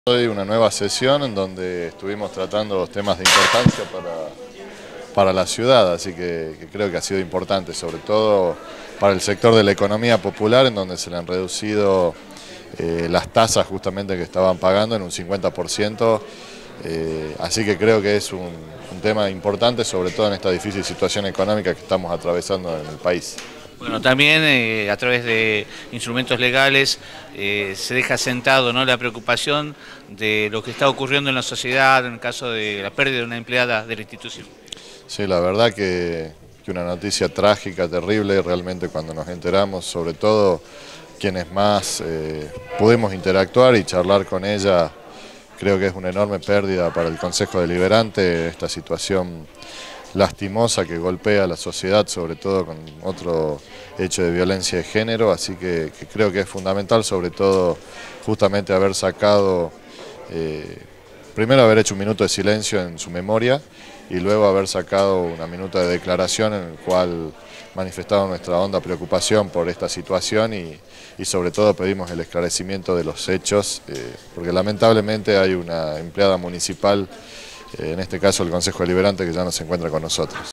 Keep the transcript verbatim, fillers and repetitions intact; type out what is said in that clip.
Hoy una nueva sesión en donde estuvimos tratando temas de importancia para, para la ciudad, así que, que creo que ha sido importante, sobre todo para el sector de la economía popular, en donde se le han reducido eh, las tasas justamente que estaban pagando en un cincuenta por ciento, eh, así que creo que es un, un tema importante, sobre todo en esta difícil situación económica que estamos atravesando en el país. Bueno, también eh, a través de instrumentos legales eh, se deja sentado, ¿no?, la preocupación de lo que está ocurriendo en la sociedad en el caso de la pérdida de una empleada de la institución. Sí, la verdad que, que una noticia trágica, terrible, realmente cuando nos enteramos, sobre todo quienes más eh, pudimos interactuar y charlar con ella, creo que es una enorme pérdida para el Consejo Deliberante esta situación lastimosa que golpea a la sociedad, sobre todo con otro hecho de violencia de género, así que, que creo que es fundamental, sobre todo justamente haber sacado, eh, primero haber hecho un minuto de silencio en su memoria y luego haber sacado una minuta de declaración en el cual manifestamos nuestra honda preocupación por esta situación y, y sobre todo pedimos el esclarecimiento de los hechos, eh, porque lamentablemente hay una empleada municipal, en este caso el Consejo Deliberante, que ya no se encuentra con nosotros.